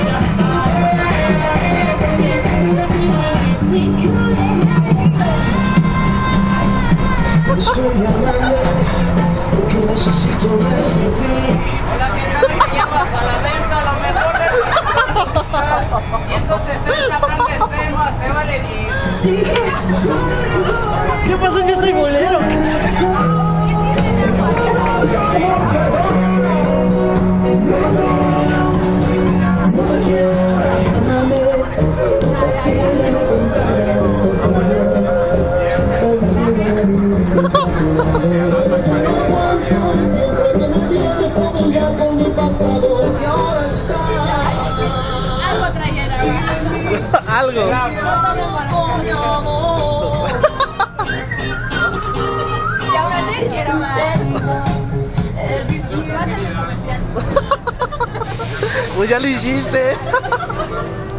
Hola, ¿qué tal? Me llamas a la venta, lo mejor de 160 grandes temas, te vale 10. ¿Qué pasó? Yo estoy bolero. Algo trajeron. Algo. Y aún así quiero más. Va a ser mi comercial. Pues ya lo hiciste.